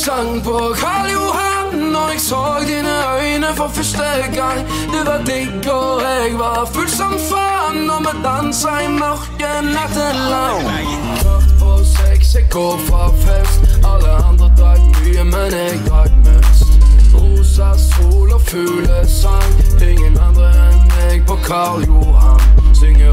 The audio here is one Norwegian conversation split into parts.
sang på Karl Johan når jeg så dine øyne for første gang. Du var digg og jeg var full som faen når vi danset i mørket natten lang. Kvart på 6, jeg går fra fest. Alle andre drakk mye, men jeg drakk mest. Rosa sol og fuglesang. Ingen andre enn meg på Karl Johan. Synger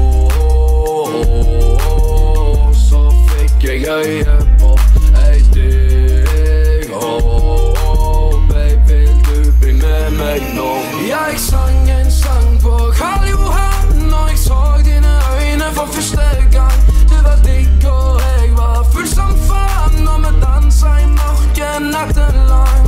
ååå, så fikk jeg øye på ei digg. Ååå, baby, vil du bli med meg nå? Jeg sang en sang på Karl Johan når jeg så dine øyne for første gang. Du var digg og jeg var full som faen når vi danset i mørket natten lang.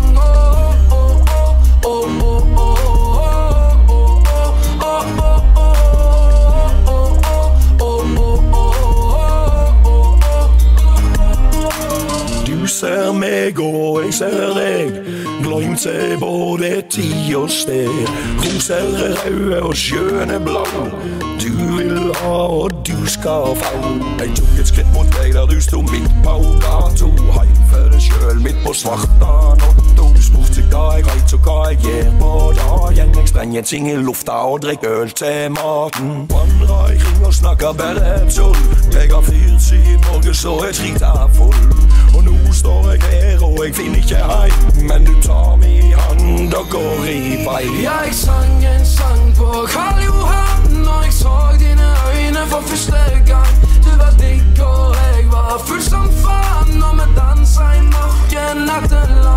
Du ser meg og jeg ser deg, glimt er både tid og sted. Roser er røde og sjøen er blå, du vil ha og du skal få. Jeg tok et skritt mot deg der du stod midt på gato, heim for deg selv midt på svarta notto. Spurt seg da jeg reit så hva jeg gjør på dagen. Jeg sprenger ting i lufta og drikk øl til maten. Vandrer i kring og snakker bare tull. Jeg har fyrt seg i morgen så jeg drita full. Og nå står jeg her og jeg finner ikke heim, men du tar meg i hand og går i vei. Jeg sang en sang på Karl Johan når jeg så dine øyne for første gang. Du var digg og jeg var full som faen når vi danset i mørket natten lang.